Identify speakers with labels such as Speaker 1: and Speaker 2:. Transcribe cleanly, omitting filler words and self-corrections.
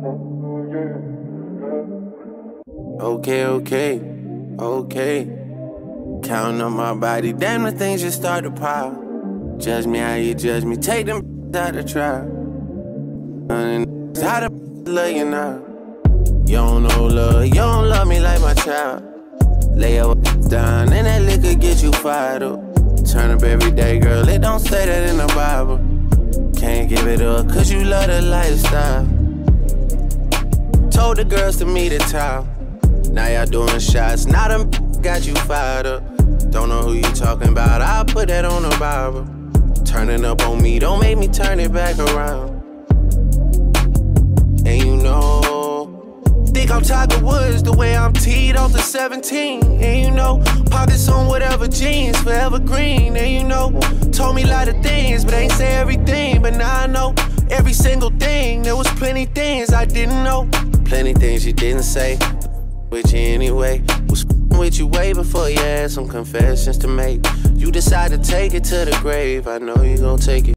Speaker 1: Okay. Counting on my body, damn, the things just start to pile. Judge me how you judge me, take them out of trial. How the love you now? You don't know love, you don't love me like my child. Lay your down and that liquor get you fired up. Turn up every day, girl, it don't say that in the Bible. Can't give it up, cause you love the lifestyle. Told the girls to meet at town. Now y'all doing shots, now them got you fired up. Don't know who you talking about, I'll put that on the Bible. Turning up on me, don't make me turn it back around. And you know, think I'm Tiger Woods the way I'm teed off the 17. And you know, pockets on whatever jeans, forever green. And you know, told me a lot of things, but ain't say everything. But now I know every single thing. There was plenty things I didn't know, plenty things you didn't say. With you anyway, was with you way before you had some confessions to make. You decide to take it to the grave, I know you gon' take it.